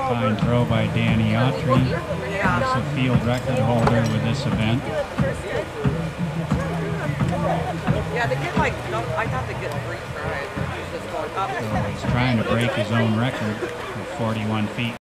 Fine throw by Danny Autry. He's the field record holder with this event. Yeah, they get like, no, I thought they get 3 tries. He's just going up. So he's trying to break his own record of 41 feet.